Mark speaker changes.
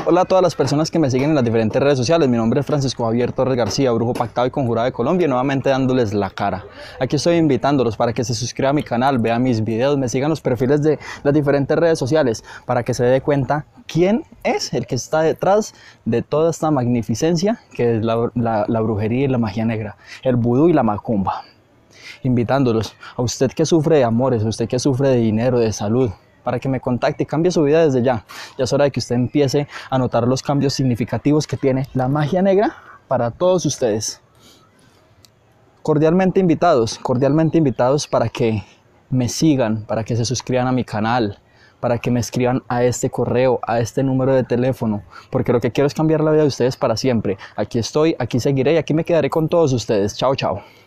Speaker 1: Hola a todas las personas que me siguen en las diferentes redes sociales. Mi nombre es Francisco Javier Torres García, brujo pactado y conjurado de Colombia, y nuevamente dándoles la cara. Aquí estoy invitándolos para que se suscriban a mi canal, vean mis videos, me sigan los perfiles de las diferentes redes sociales para que se dé cuenta quién es el que está detrás de toda esta magnificencia que es la brujería y la magia negra, el vudú y la macumba. Invitándolos a usted que sufre de amores, a usted que sufre de dinero, de salud, para que me contacte y cambie su vida desde ya. Ya es hora de que usted empiece a notar los cambios significativos que tiene la magia negra para todos ustedes. Cordialmente invitados para que me sigan, para que se suscriban a mi canal, para que me escriban a este correo, a este número de teléfono, porque lo que quiero es cambiar la vida de ustedes para siempre. Aquí estoy, aquí seguiré y aquí me quedaré con todos ustedes. Chao, chao.